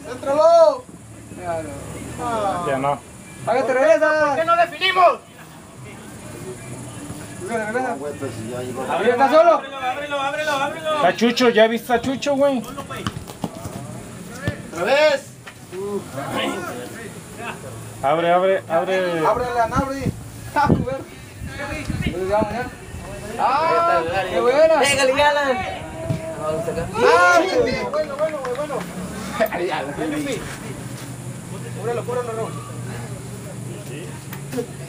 ¡Céntralo! Ya no. ¡Hágate, regresa! ¿Por qué no definimos? Regresa. Ábrelo, ¿Está solo? ábrelo. Está Chucho, ¿ya viste a Chucho, güey? ¡Otra vez! Abre. ¡Ábrele a Nabri! ¡Ah, joder! ¡Ah! ¡Qué buena! Pégale, Alan. ¡Ah! Bueno. Cúbrelo, Raúl.